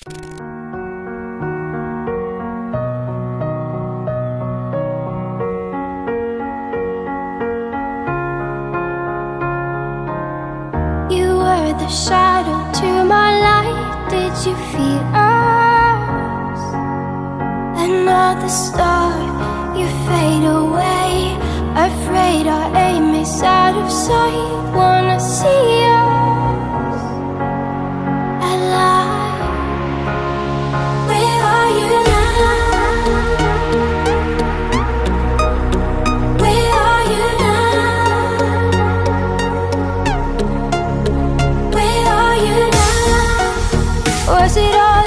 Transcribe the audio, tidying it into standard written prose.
The shadow to my light, did you feel us? Another star, you fade away. Afraid our aim is out of sight. Wanna see us alive. Where are you now? Where are you now? Was it all